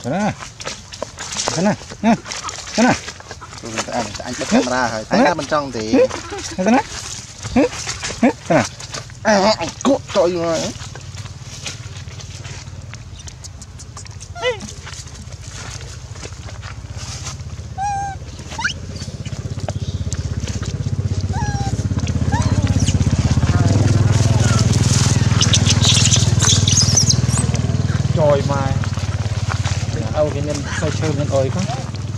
Sana. Sana. Nha. Sana. Anh cho camera rồi, thấy ra bên trong thì Sana. Sana. anh cốt trời rồi. Trời mà đâu cái nhân xoay chơi nhân ơi không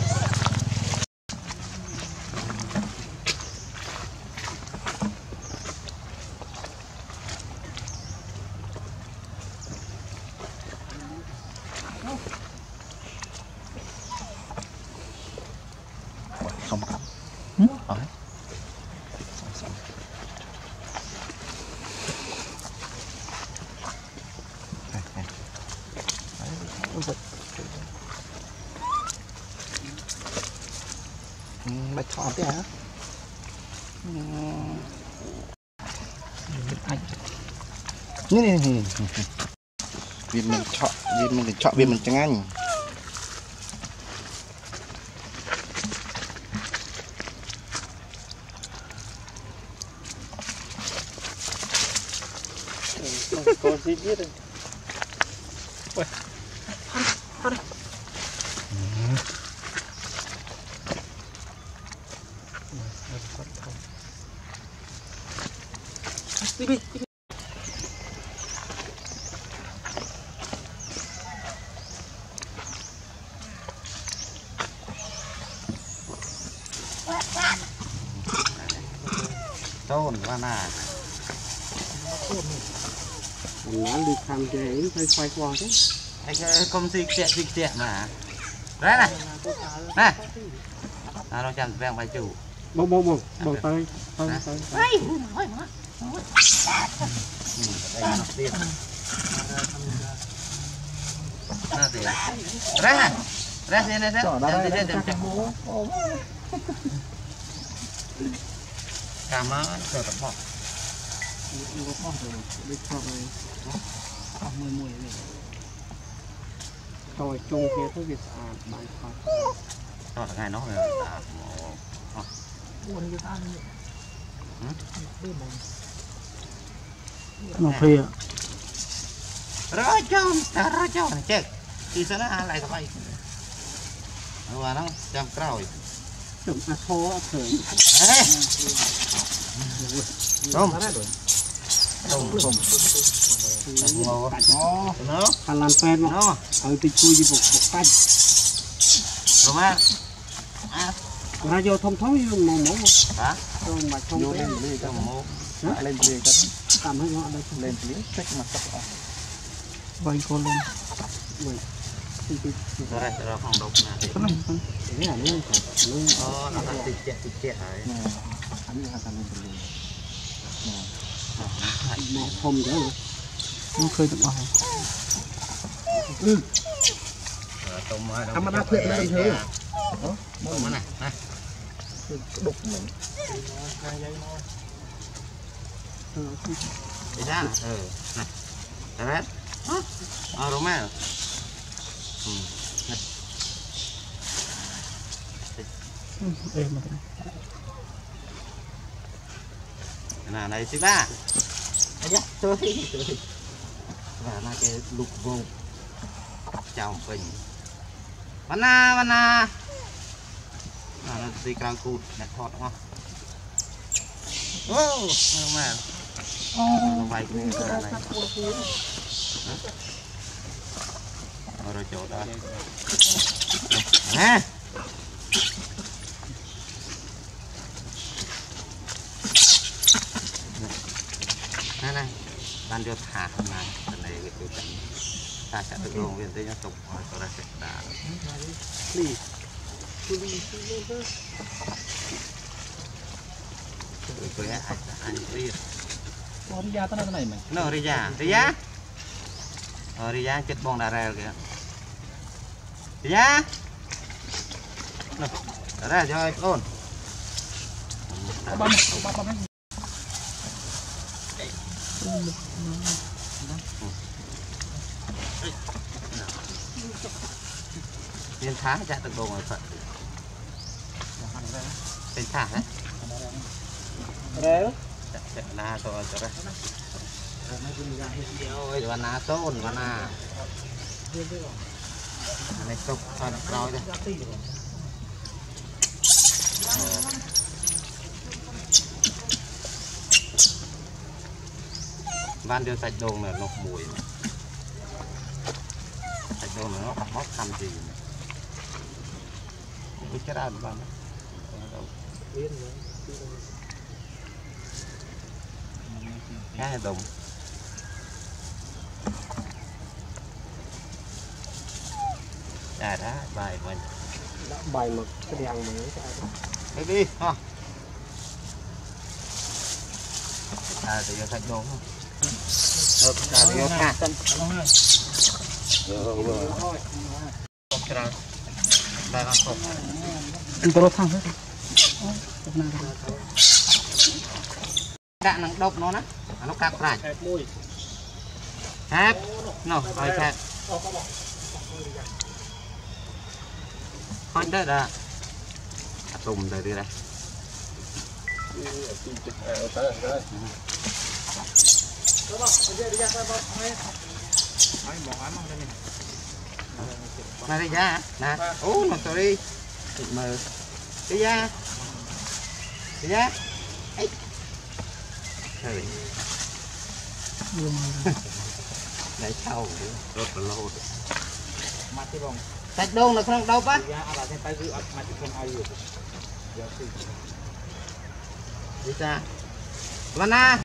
Không có. Ở đấy. Bạch thọ thế hả? Này viên mình chọn viên mình chẳng anh. Có gì biết rồi. Ôi. Hả? Đi. Tôn và nà. Nó đi tham chơi hơi khoai qua chứ. Anh công ty tiện mà. Đấy này. Này. Nó chẳng vẹn bài chủ. Bông tới. Đây nó tiền. Nó tiền. Đấy này. Đấy này đấy. Cảm ơn rồi tập bọc. Rồi chung kia thôi việc bán khoai. Đó là ngày nó rồi. Nó phê ạ. Rồi cho này chết. Thì sẽ nó lại các bạn. Và nó chăm rồi. Chụp thô thử. Không. Nó. Hắn làm phê mà. Nó. Ở thì chui đi một cách. Rồi mà. Ra vô thông như màu mổ mà. Hả? Rồi mà thông vô lên cho mổ. Lên liền cho tạm hơi họ đây lên phía check mặt tập. Vay con lên. Vậy. Rồi đây rồi phòng đục nè. Thế là luôn. Nó là tịt chẹt rồi. Anh là thành lên. Mà không nữa. Nó khơi được bao. Tôm đã thuyết lên thế. Tôm này. Đục mình. Đi ra. Này. Đấy. Đúng rồi. Em mà. Nào này chị ba. Dạ, tôi. Và là cái lục vô. Chào mình. Văn na. Nó đi càng cụt đẹp thọt đúng không? Ô, mà. Nó bay cái này. Rồi chỗ đó. Nè. Này. Ban cho thả này, cái này cái chuyện ta sẽ tự luôn viên tới nó tục rồi sau đó sẽ đá. Đi. Tôi anh đi. Có đi ra tới này mày. Nó đi ra chết bong đà rèo kìa. Đi ra. Đà ra cho anh ôn. Băm. miền Thái chả tự đồ rồi phật bên Thái đấy chả na rồi cho đây ôi và na tôn và na này cốc còn rồi đây van đưa sạch đồ là nọc mùi sạch đồ là nó bóp cằm gì cái chết ăn van cái đồng đã bài mình bài một cái đèn mới cái đi ha thì vô sạch đồ không được thì vô thả tân đây là cục anh có thang hết đạn năng độc nó nè nó cắt lại hát nó rồi khác hỏi đây là tùng đây đi đây này đi ra nè nó sorry mờ đi ra ấy đấy sau rất là lâu sạch đông là không đâu bác đi ra Vana